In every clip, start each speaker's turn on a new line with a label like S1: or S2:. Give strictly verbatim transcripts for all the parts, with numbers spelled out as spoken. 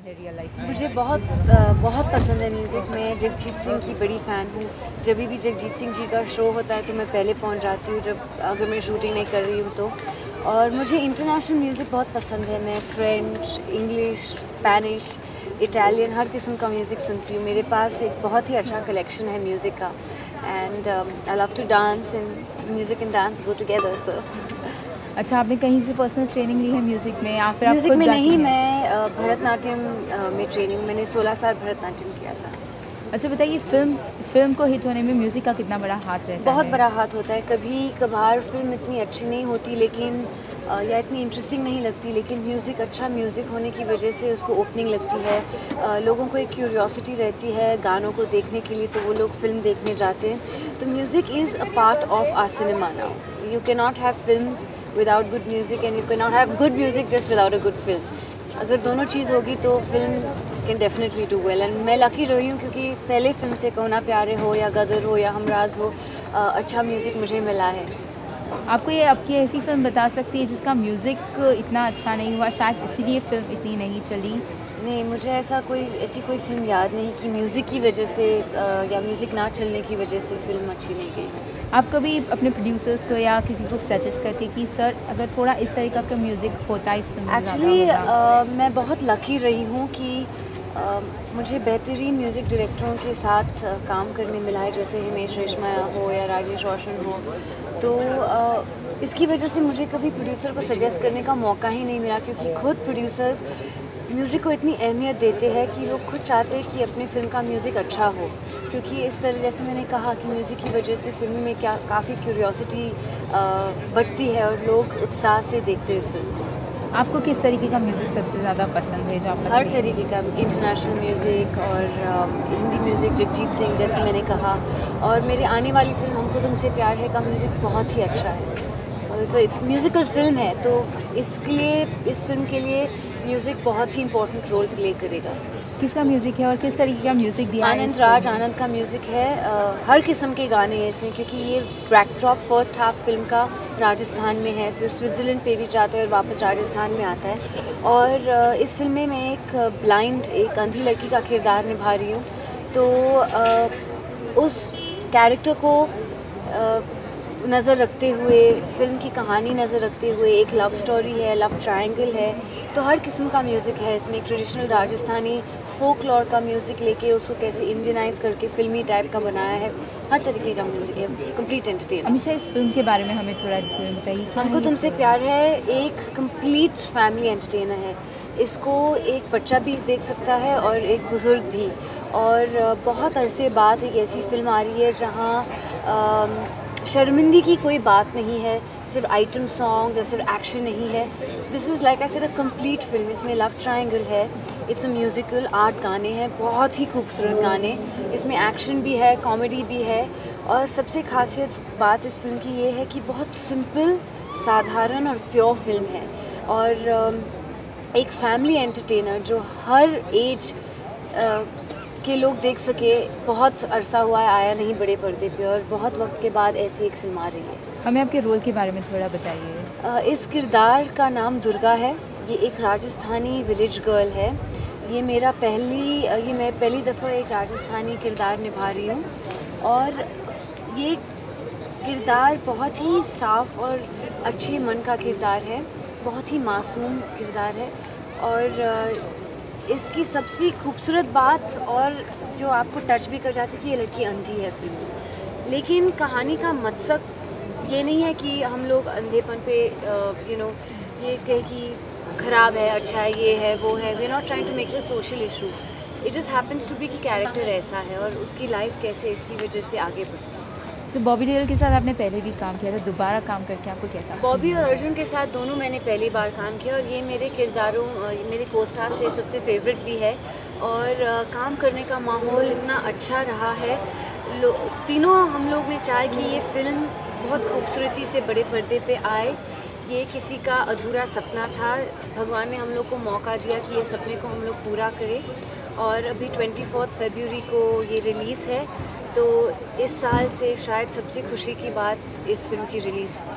S1: है real life में?
S2: मुझे बहुत बहुत पसंद है म्यूज़िक। मैं जगजीत सिंह की बड़ी फ़ैन हूँ। जब भी जगजीत सिंह जी का शो होता है तो मैं पहले पहुँच जाती हूँ, जब अगर मैं शूटिंग नहीं कर रही हूँ तो। और मुझे इंटरनेशनल म्यूज़िक बहुत पसंद है। मैं फ्रेंच, इंग्लिश, स्पेनिश, इटालियन हर किस्म का म्यूज़िक सुनती हूँ। मेरे पास एक बहुत ही अच्छा कलेक्शन है म्यूज़िक का। And I love to dance, and music and dance go together. So
S1: अच्छा, आपने कहीं से पर्सनल ट्रेनिंग ली है म्यूज़िक में या फिर आप
S2: म्यूज़िक
S1: खुद
S2: में
S1: गाती
S2: नहीं,
S1: हैं?
S2: मैं अ, भरतनाट्यम अ, में ट्रेनिंग, मैंने सोलह साल भरतनाट्यम किया था।
S1: अच्छा बताइए, फ़िल्म फ़िल्म को हिट होने में म्यूज़िक का कितना बड़ा हाथ रहता
S2: बहुत
S1: है?
S2: बड़ा हाथ होता है। कभी कभार फिल्म इतनी अच्छी नहीं होती लेकिन अ, या इतनी इंटरेस्टिंग नहीं लगती, लेकिन म्यूज़िक अच्छा म्यूज़िक होने की वजह से उसको ओपनिंग लगती है। अ, लोगों को एक क्यूरियोसिटी रहती है गानों को देखने के लिए, तो वो लोग फिल्म देखने जाते हैं। तो music is a part of our cinema now. You can not have films without good music, and you can not have good music just without a good film. अगर दोनों चीज़ होगी तो film can definitely do well. And मैं lucky रही हूँ क्योंकि पहले फिल्म से कहो ना प्यारे हो या गदर हो या हमराज हो, अ, अच्छा म्यूज़िक मुझे मिला है।
S1: आपको ये आपकी ऐसी फ़िल्म बता सकती है जिसका म्यूज़िक इतना अच्छा नहीं हुआ, शायद इसीलिए फ़िल्म इतनी नहीं चली?
S2: नहीं, मुझे ऐसा कोई ऐसी कोई फ़िल्म याद नहीं कि म्यूज़िक की वजह से अ, या म्यूज़िक ना चलने की वजह से फ़िल्म अच्छी नहीं गई।
S1: आप कभी अपने प्रोड्यूसर्स को या किसी को सजेस्ट करते कि सर अगर थोड़ा इस तरीक़ा का म्यूज़िक होता इस फ़िल्म में ज़्यादा
S2: एक्चुअली
S1: होगा?
S2: मैं बहुत लकी रही हूँ कि अ, मुझे बेहतरीन म्यूज़िक डायरेक्टरों के साथ अ, काम करने मिला है, जैसे हिमेश रेशमिया हो या राजेश रोशन हो। तो अ, इसकी वजह से मुझे कभी प्रोड्यूसर को सजेस्ट करने का मौका ही नहीं मिला, क्योंकि खुद प्रोड्यूसर्स म्यूज़िक को इतनी अहमियत देते हैं कि लोग खुद चाहते हैं कि अपनी फ़िल्म का म्यूज़िक अच्छा हो। क्योंकि इस तरह, जैसे मैंने कहा कि म्यूज़िक की वजह से फ़िल्म में क्या काफ़ी क्यूरियोसिटी बढ़ती है और लोग उत्साह से देखते हैं फ़िल्म।
S1: आपको किस तरीके का म्यूज़िक सबसे ज़्यादा पसंद है जो आप
S2: हर
S1: लगती है?
S2: तरीके का इंटरनेशनल म्यूज़िक और अ, हिंदी म्यूज़िक, जगजीत सिंह जैसे मैंने कहा। और मेरी आने वाली फ़िल्म हमको तुमसे प्यार है का म्यूज़िक बहुत ही अच्छा है। So it's it's musical film है, तो इसके लिए, इस फ़िल्म के लिए म्यूज़िक बहुत ही इम्पोर्टेंट रोल प्ले करेगा।
S1: किसका म्यूज़िक है और किस तरीके का म्यूज़िक दिया है
S2: आनंद
S1: इस
S2: राज
S1: फ़िल्म में?
S2: आनंद का म्यूज़िक है। अ, हर किस्म के गाने हैं इसमें, क्योंकि ये बैकड्रॉप फर्स्ट हाफ फिल्म का राजस्थान में है, फिर स्विट्ज़रलैंड पे भी जाता है और वापस राजस्थान में आता है। और अ, इस फिल्म में मैं एक ब्लाइंड, एक अंधी लड़की का किरदार निभा रही हूँ। तो अ, उस कैरेक्टर को अ, नज़र रखते हुए, फ़िल्म की कहानी नज़र रखते हुए, एक लव स्टोरी है, लव ट्रायंगल है, तो हर किस्म का म्यूज़िक है इसमें। एक ट्रेडिशनल राजस्थानी फोकलोर का म्यूज़िक लेके उसको कैसे इंडियनाइज़ करके फ़िल्मी टाइप का बनाया है। हर तरीके का म्यूज़िक है, कंप्लीट एंटरटेनमेंट।
S1: हमेशा इस फ़िल्म के बारे में हमें थोड़ा डिटेल बताइए, क्या
S2: हमको
S1: है ये
S2: तुमसे
S1: फ़िल्म?
S2: प्यार है एक कंप्लीट फैमिली एंटरटेनर है। इसको एक बच्चा भी देख सकता है और एक बुज़ुर्ग भी। और अ, बहुत अरसे बाद एक ऐसी फ़िल्म आ रही है जहाँ अम, शर्मिंदगी की कोई बात नहीं है, सिर्फ आइटम सॉन्ग्स या सिर्फ एक्शन नहीं है। This is like I said a complete film. इसमें लव ट्रायंगल है, इट्स अ म्यूज़िकल, आठ गाने हैं, बहुत ही खूबसूरत गाने। इसमें एक्शन भी है, कॉमेडी भी है, और सबसे ख़ासियत बात इस फ़िल्म की ये है कि बहुत सिंपल, साधारण और प्योर फिल्म है। और अम, एक फैमिली एंटरटेनर जो हर एज के लोग देख सके। बहुत अरसा हुआ है आया नहीं बड़े पर्दे पे, और बहुत वक्त के बाद ऐसी एक फिल्म आ रही है।
S1: हमें आपके रोल के बारे में थोड़ा बताइए।
S2: अ, इस किरदार का नाम दुर्गा है। ये एक राजस्थानी विलेज गर्ल है। ये मेरा पहली अ, ये मैं पहली दफ़ा एक राजस्थानी किरदार निभा रही हूँ। और ये किरदार बहुत ही साफ़ और अच्छे मन का किरदार है, बहुत ही मासूम किरदार है। और अ, इसकी सबसे खूबसूरत बात, और जो आपको टच भी कर जाती है, कि ये लड़की अंधी है फिल्म में। लेकिन कहानी का मकसद ये नहीं है कि हम लोग अंधेपन पे यू नो ये कहे कि ख़राब है, अच्छा है, ये है, वो है। We are not trying to make it a social issue. It just happens to be कि कैरेक्टर ऐसा है और उसकी लाइफ कैसे इसकी वजह से आगे बढ़ती है।
S1: तो बॉबी देओल के साथ आपने पहले भी काम किया था, दोबारा काम करके आपको कैसा
S2: बॉबी
S1: फील
S2: और
S1: हुआ?
S2: अर्जुन के साथ दोनों मैंने पहली बार काम किया, और ये मेरे किरदारों अ, मेरे कोस्टार से सबसे फेवरेट भी है। और अ, काम करने का माहौल इतना अच्छा रहा है। लो तीनों हम लोग ने चाहा कि ये फ़िल्म बहुत खूबसूरती से बड़े पर्दे पे आए। ये किसी का अधूरा सपना था, भगवान ने हम लोग को मौका दिया कि ये सपने को हम लोग पूरा करें। और अभी ट्वेंटी फोर्थ फरवरी को ये रिलीज़ है, तो इस साल से शायद सबसे खुशी की बात इस फिल्म की रिलीज़ है।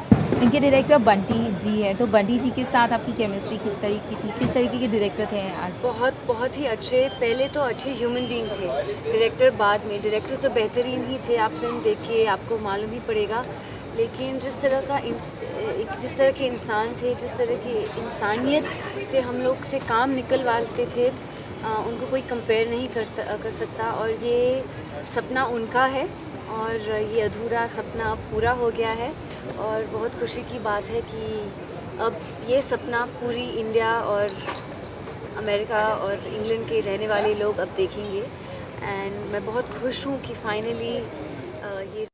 S1: इनके डायरेक्टर बंटी जी हैं, तो बंटी जी के साथ आपकी केमिस्ट्री किस तरीके की थी? किस तरीके के डायरेक्टर थे आज?
S2: बहुत बहुत ही अच्छे, पहले तो अच्छे ह्यूमन बीइंग थे, डायरेक्टर बाद में। डायरेक्टर तो बेहतरीन ही थे, आप फिल्म देखिए आपको मालूम ही पड़ेगा। लेकिन जिस तरह का इंस जिस तरह के इंसान थे, जिस तरह की इंसानियत से हम लोग से काम निकलवाते थे, आ, उनको कोई कंपेयर नहीं करता कर सकता। और ये सपना उनका है और ये अधूरा सपना अब पूरा हो गया है। और बहुत खुशी की बात है कि अब ये सपना पूरी इंडिया और अमेरिका और इंग्लैंड के रहने वाले लोग अब देखेंगे। एंड मैं बहुत खुश हूँ कि फाइनली ये